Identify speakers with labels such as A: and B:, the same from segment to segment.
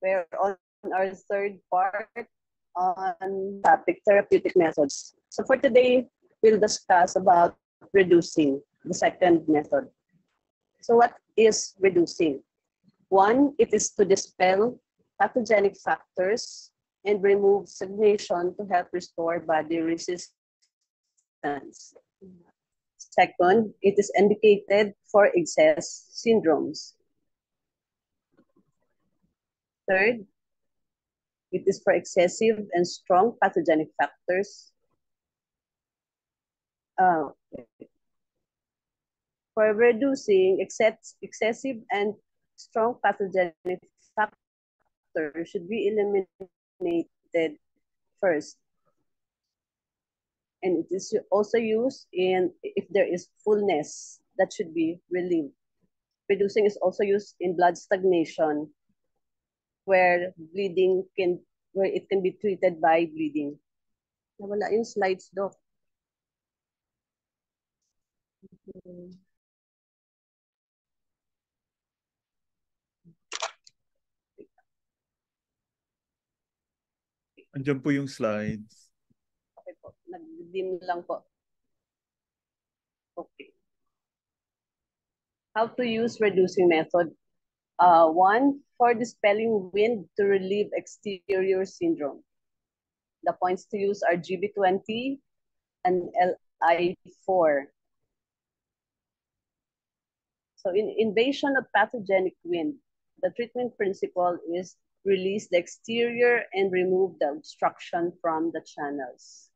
A: We're on our third part on topic therapeutic methods. So for today, we'll discuss about reducing, the second method. So what is reducing? One, it is to dispel pathogenic factors and remove stagnation to help restore body resistance. Second, it is indicated for excess syndromes. Third, it is for excessive and strong pathogenic factors. For reducing excessive and strong pathogenic factors should be eliminated first. And it is also used in if there is fullness that should be relieved. Reducing is also used in blood stagnation, where it can be treated by bleeding. Nawala yung slides, Doc.
B: Andiyan po yung slides.
A: Okay po. Nag-dim lang po. Okay. How to use reducing method. One, for dispelling wind to relieve exterior syndrome. The points to use are GB20 and LI4. So in invasion of pathogenic wind, the treatment principle is release the exterior and remove the obstruction from the channels.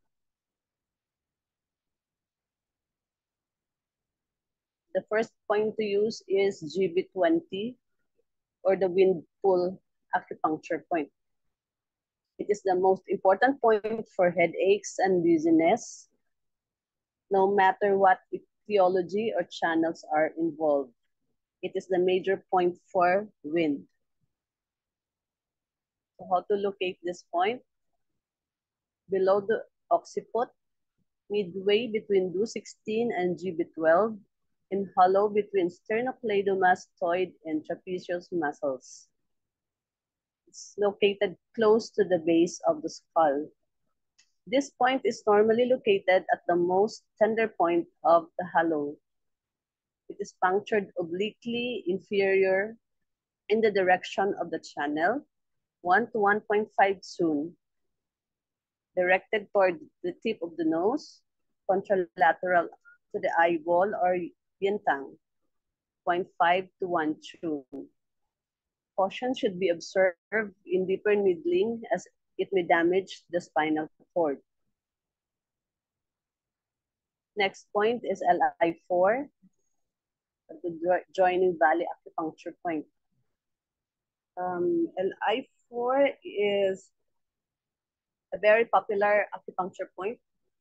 A: The first point to use is GB20, or the wind pull acupuncture point. It is the most important point for headaches and dizziness, no matter what etiology or channels are involved. It is the major point for wind. So how to locate this point? Below the occiput, midway between DU16 and GB12, and hollow between sternocleidomastoid and trapezius muscles. It's located close to the base of the skull. This point is normally located at the most tender point of the hollow. It is punctured obliquely inferior in the direction of the channel, 1 to 1.5 soon, directed toward the tip of the nose, contralateral to the eyeball or yintang, 0.5 to 1 tune. Caution should be observed in deeper needling as it may damage the spinal cord. Next point is LI4, the joining valley acupuncture point. LI4 is a very popular acupuncture point.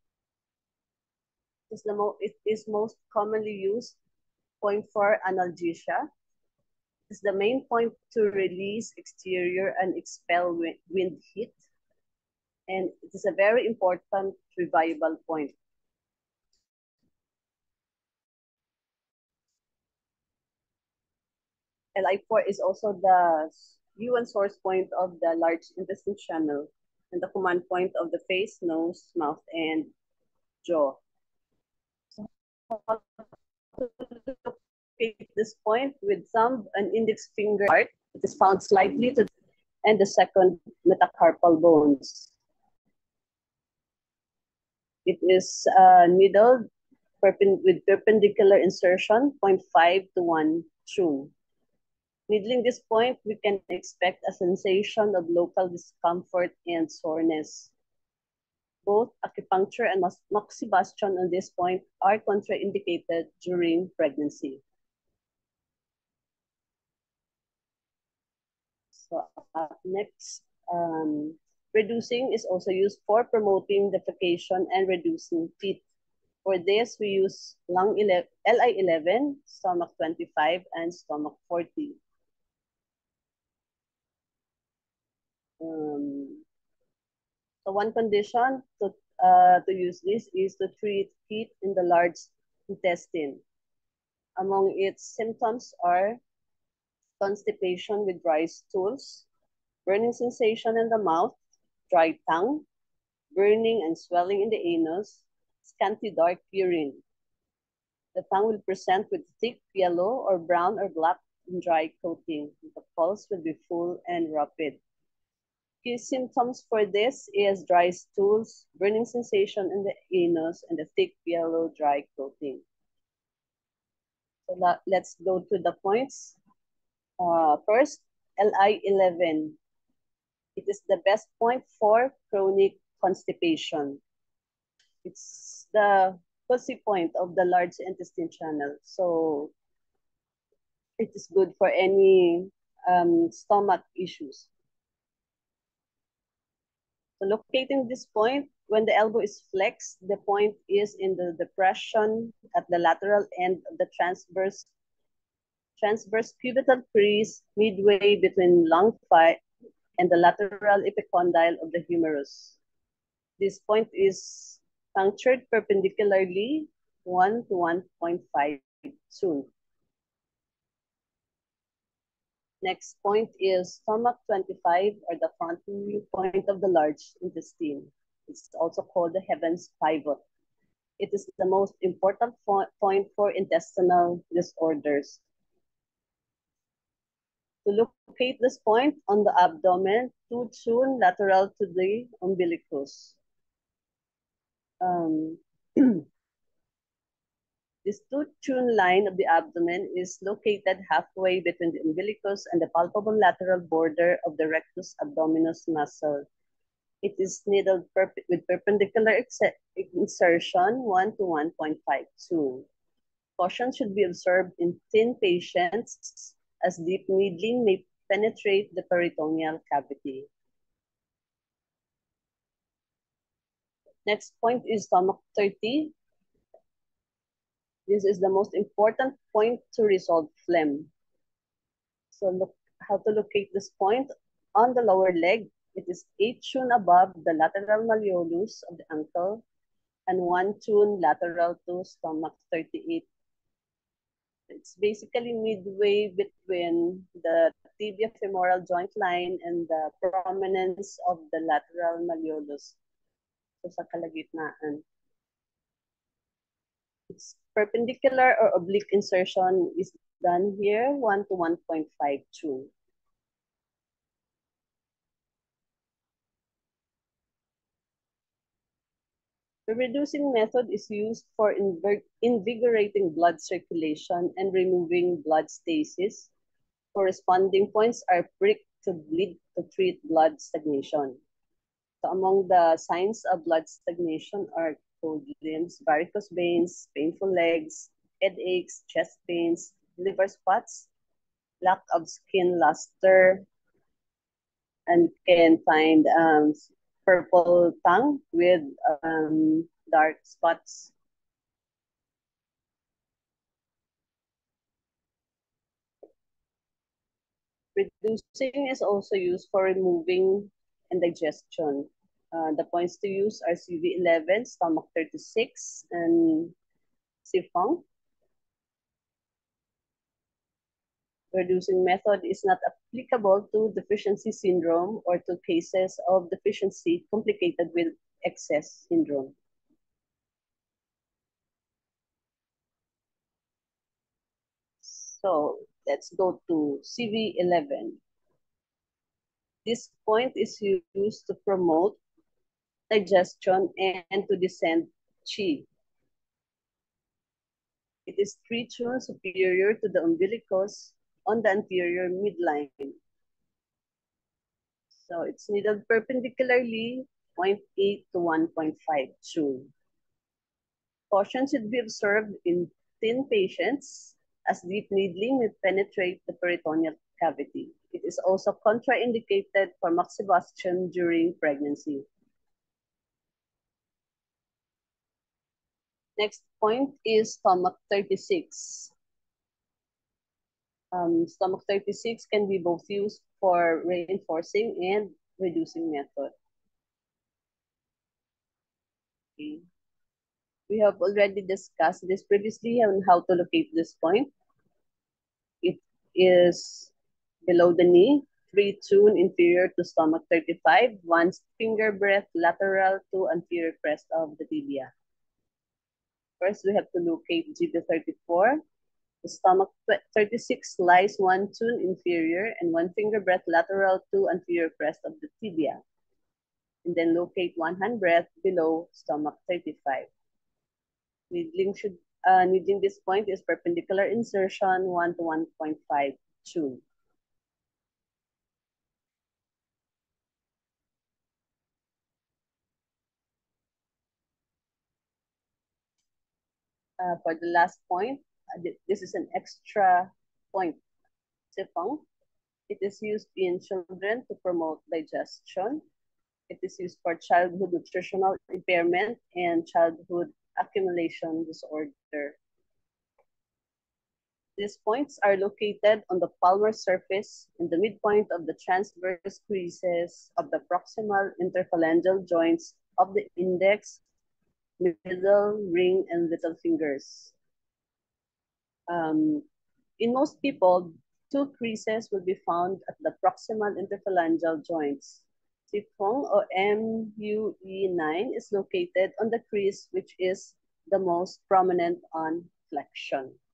A: It is most commonly used point for analgesia. It's the main point to release exterior and expel wind heat. And it is a very important revival point. LI4 is also the UN source point of the large intestine channel and the command point of the face, nose, mouth, and jaw. So, how to locate this point with thumb and index finger part. It is found slightly to and the second metacarpal bones. It is needled with perpendicular insertion, 0.5 to 1 tune. Needling this point, we can expect a sensation of local discomfort and soreness. Both acupuncture and moxibustion on this point are contraindicated during pregnancy. So next, reducing is also used for promoting defecation and reducing teeth. For this, we use LI11, stomach 25, and stomach 40. So one condition to use this is to treat heat in the large intestine. Among its symptoms are constipation with dry stools, burning sensation in the mouth, dry tongue, burning and swelling in the anus, scanty dark urine. The tongue will present with thick yellow or brown or black and dry coating. The pulse will be full and rapid. Key symptoms for this is dry stools, burning sensation in the anus, and the thick yellow dry coating. So let's go to the points. First, LI11. It is the best point for chronic constipation. It's the fuzzy point of the large intestine channel. So it is good for any stomach issues. So locating this point, when the elbow is flexed, the point is in the depression at the lateral end of the transverse cubital crease midway between lung 5 and the lateral epicondyle of the humerus. This point is punctured perpendicularly 1 to 1.5 soon. Next point is stomach 25, or the front view point of the large intestine. It's also called the heavens pivot. It is the most important point for intestinal disorders. To locate this point on the abdomen, tooth tune lateral to the umbilicus. This tooth tune line of the abdomen is located halfway between the umbilicus and the palpable lateral border of the rectus abdominis muscle. It is needled with perpendicular insertion 1 to 1.52. Caution should be observed in thin patients as deep needling may penetrate the peritoneal cavity. Next point is stomach 30. This is the most important point to resolve phlegm. So look how to locate this point. On the lower leg, it is 8 tune above the lateral malleolus of the ankle and 1 tune lateral to stomach 38. It's basically midway between the tibia femoral joint line and the prominence of the lateral malleolus. So sa kalagitnaan. Its perpendicular or oblique insertion is done here, 1 to 1.52. The reducing method is used for invigorating blood circulation and removing blood stasis. Corresponding points are pricked to bleed to treat blood stagnation. So among the signs of blood stagnation are cold limbs, varicose veins, painful legs, headaches, chest pains, liver spots, lack of skin luster, and can find purple tongue with dark spots. Reducing is also used for removing and digestion. The points to use are CV11, stomach 36, and Sifong. Reducing method is not applicable to deficiency syndrome or to cases of deficiency complicated with excess syndrome. So let's go to CV11. This point is used to promote digestion and to descend qi. It is 3 tune superior to the umbilicus on the anterior midline. So it's needled perpendicularly 0.8 to 1.5 tune. Caution should be observed in thin patients as deep needling may penetrate the peritoneal cavity. It is also contraindicated for moxibustion during pregnancy. Next point is stomach 36. Stomach 36 can be both used for reinforcing and reducing method. Okay. We have already discussed this previously on how to locate this point. It is below the knee, 3 tune inferior to stomach 35, 1 finger breadth lateral to anterior crest of the tibia. First, we have to locate GB34. The stomach 36 lies 1 tune inferior and 1 finger breadth lateral to anterior crest of the tibia. And then locate 1 hand breadth below stomach 35. Needling this point is perpendicular insertion 1 to 1.5 tune. For the last point, this is an extra point, sifong. It is used in children to promote digestion. It is used for childhood nutritional impairment and childhood accumulation disorder. These points are located on the palmar surface in the midpoint of the transverse creases of the proximal interphalangeal joints of the index, middle, ring, and little fingers. In most people, 2 creases will be found at the proximal interphalangeal joints. Sifong or MUE9 is located on the crease which is the most prominent on flexion.